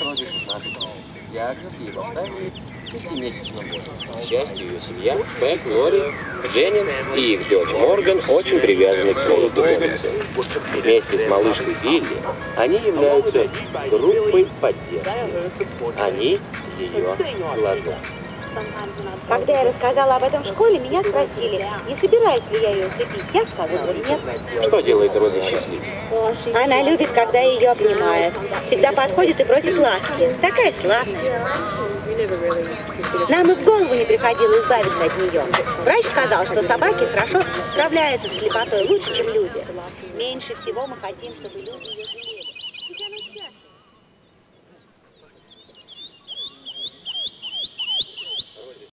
Рози 16. Диагноз ей поставили в 5-месячном возрасте. К счастью, ее семья, Пэт, Лори, Дженнинг и их дочь Морган очень привязаны к своей питомице. Вместе с малышкой Билли они являются группой поддержки. Они ее глаза. Когда я рассказала об этом в школе, меня спросили, не собираюсь ли я ее усыпить. Я сказала нет. Что делает Рози счастливой? Она любит, когда ее обнимают. Всегда подходит и просит ласки. Такая славная. Нам и в голову не приходило избавиться от нее. Врач сказал, что собаки хорошо справляются с слепотой лучше, чем люди. Меньше всего мы хотим, чтобы люди ее...